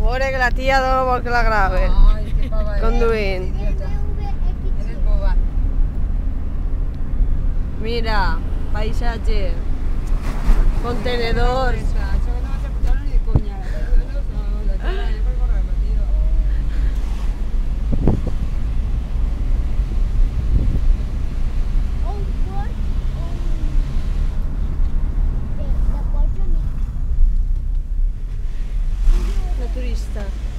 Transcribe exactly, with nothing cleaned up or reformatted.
Pobre que la tía no vol que la graven. Ai, que pava. Conduint. Eres boba. Mira, paisatge. Contenedors. Això que no vas a pujar ni de conya. La tía es por correr, tío. Una turista.